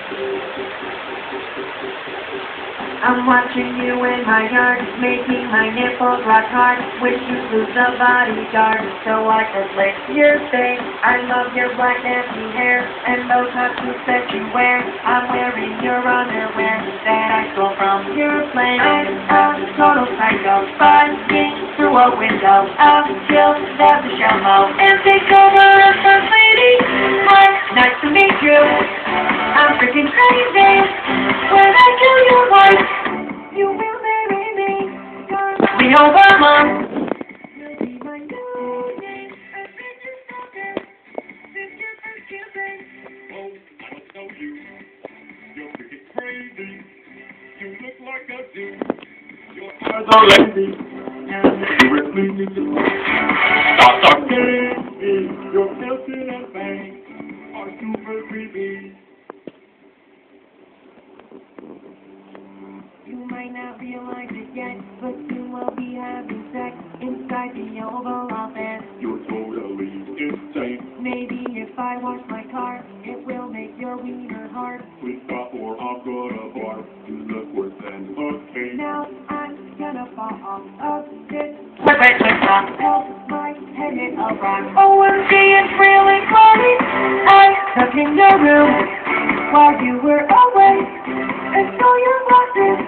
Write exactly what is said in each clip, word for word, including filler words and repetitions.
I'm watching you in my yard, making my nipples rock hard. Wish you'd lose a bodyguard, so I could lick your face. I love your black nappy hair, and those hot boots that you wear. I'm wearing your underwear that I stole from your plane. I'm a total psycho, busting through a window. I'll kill that Michelle Mo and take over a first lady. Hi, nice to meet you. I'm freaking crazy. When I kill your wife, you will marry me. Me Obama. You'll be my new name. I've been your stalker since your first kissing. Oh, I don't know you. You're freaking crazy. You look like a dude. Your eyes are lazy. Seriously, you just stop talking. Your filter and bangs are super creepy. You might not realize it yet, but soon we'll be having sex inside the Oval Office. You're totally insane. Maybe if I wash my car, it will make your wiener hard. Please stop or I'm gonna barf. You look worse than a cake. Now I'm gonna fall off of this. Wait, wait, wait, stop. Help my head hit a rock. O M G, it's really funny. I stuck in your room while you were away, and so your boxes.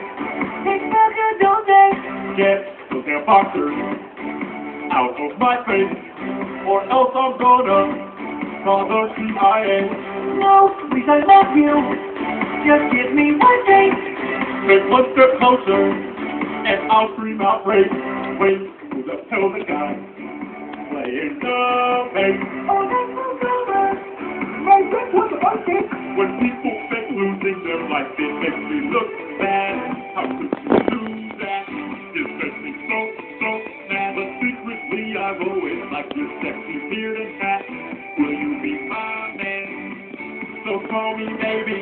Get those damn boxers out of my face, or else I'm gonna call the C I A. No, please, I love you. Just give me one day. Take one step closer, and I'll scream out rape. Wait, who the hell the guy playing the bass? Oh, that's so clever. My friend was a monkey. When people think losing their life, it makes me look bad. How could you do that? It makes me so, so mad. But secretly, I've always liked your sexy beard and hat. Will you be my man? So call me baby.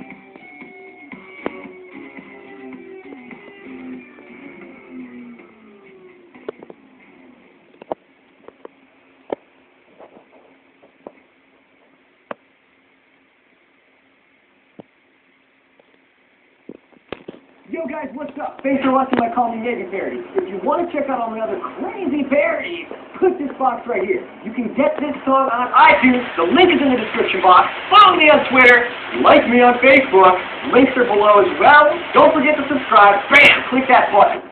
Yo guys, what's up? Thanks for watching my Call Me Maybe parody. If you want to check out all my other crazy parodies, click this box right here. You can get this song on iTunes. The link is in the description box. Follow me on Twitter. Like me on Facebook. Links are below as well. Don't forget to subscribe. Bam! Click that button.